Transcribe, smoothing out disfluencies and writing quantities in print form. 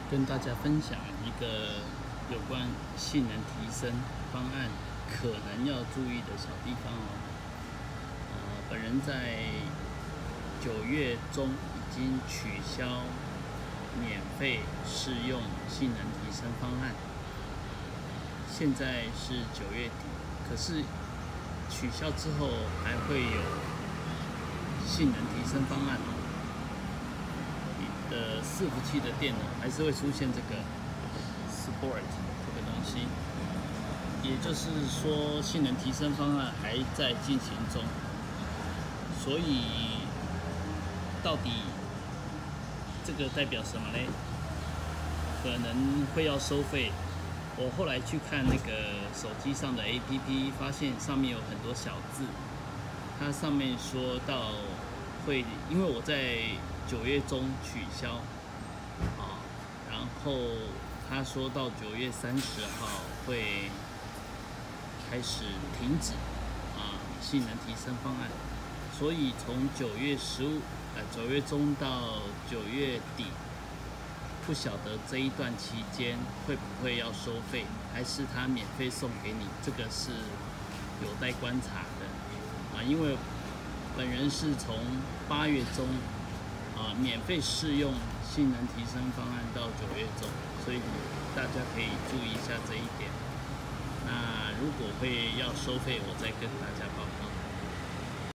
跟大家分享一个有关性能提升方案可能要注意的小地方哦。本人在9月中已经取消免费试用性能提升方案，现在是9月底，可是取消之后还会有性能提升方案哦。你的伺服器的电脑还是会出现这个 support 这个东西，也就是说性能提升方案还在进行中，所以到底这个代表什么呢？可能会要收费。我后来去看那个手机上的 APP， 发现上面有很多小字，它上面说到会，因为我在9月中取消，然后他说到9月30号会开始停止性能提升方案，所以从9月中到9月底，不晓得这一段期间会不会要收费，还是他免费送给你，这个是有待观察的因为本人是从8月中免费试用性能提升方案到9月中，所以大家可以注意一下这一点。那如果会要收费，我再跟大家报告。